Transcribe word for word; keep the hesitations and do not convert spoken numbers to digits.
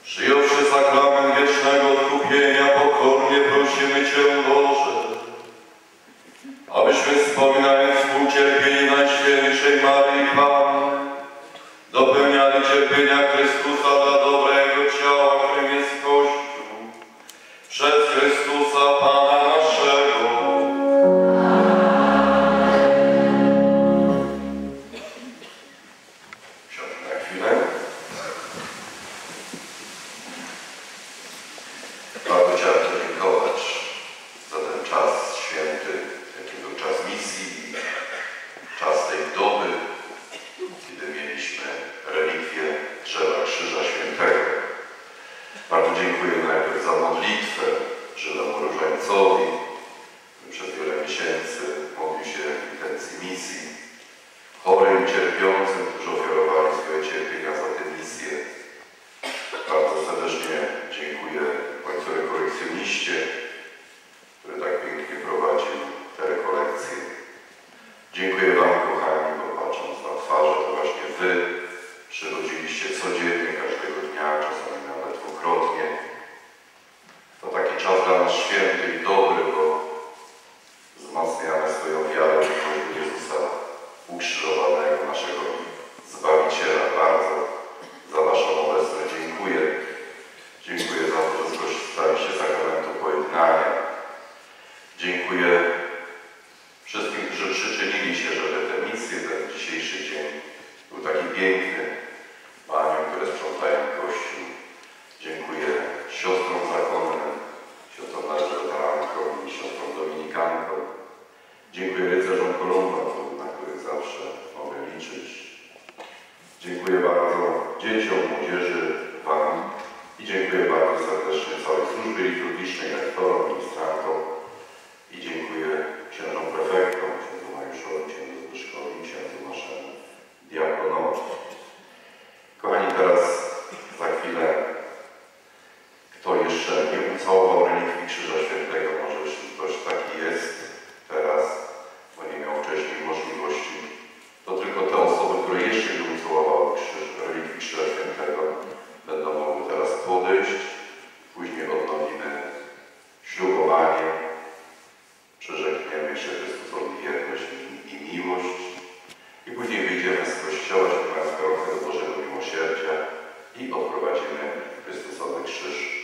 Przyjąwszy sakrament wiecznego odkupienia, pokornie prosimy Cię, Boże, abyśmy wspominając współcierpienie Najświętszej Maryi Panny, dopełniali cierpienia Chrystusa dla dobra Jego ciała, którym jest Kościół, przez Chrystusa Pana naszego. Siądźmy na chwilę. Bardzo chciałem podziękować za ten czas święty, jaki był czas misji, czas tej doby, kiedy mieliśmy relikwię drzewa Krzyża Świętego. Bardzo dziękuję najpierw za modlitwę Żydemu Różańcowi, który przez wiele miesięcy modlił się w intencji misji, chorym i cierpiącym, którzy ofiarowali swoje cierpienia za tę misję. Bardzo serdecznie dziękuję ojcu rekolekcjoniście, który tak pięknie prowadził te rekolekcje. Dziękuję Wam, kochani, bo patrząc na twarze, to właśnie Wy przychodziliście codziennie, każdego dnia, czasami nawet dwukrotnie. To taki czas dla nas święty i dobry, bo wzmacniamy swoją wiarę w Jezusa ukrzyżowanego, naszego Zbawiciela. Bardzo za Waszą obecność dziękuję. Dziękuję za to, że skorzystaliście z sakramentu pojednania. Dziękuję wszystkim, którzy przyczynili się, żeby tę misję, ten dzisiejszy dzień był taki piękny. Paniom, które sprzątają Kościół. Dziękuję siostrom zakonnym, siostrom nazaretankom i siostrom dominikankom. Dziękuję rycerzom Kolumba, na których zawsze mogę liczyć. Dziękuję bardzo dzieciom, młodzieży, Wam i dziękuję bardzo serdecznie całej służbie liturgicznej, rektorom, ministrantom i dziękuję księżom prefektom, księdzu Mariuszowi, księdzu Zbyszkowi, księdzu naszemu diakonowi. Kochani, teraz za chwilę, kto jeszcze nie ucałował relikwii Krzyża Świętego, może jeśli ktoś taki jest teraz, bo nie miał wcześniej możliwości, to tylko te osoby, które jeszcze nie ucałowały krzyż, relikwii Krzyża Świętego, będą mogły teraz podejść. Później odnowimy ślubowanie, przyrzekniemy jeszcze Chrystusowi wierność i miłość i później wyjdziemy z kościoła, śpiewając koronkę do Bożego Miłosierdzia i odprowadzimy Chrystusowy krzyż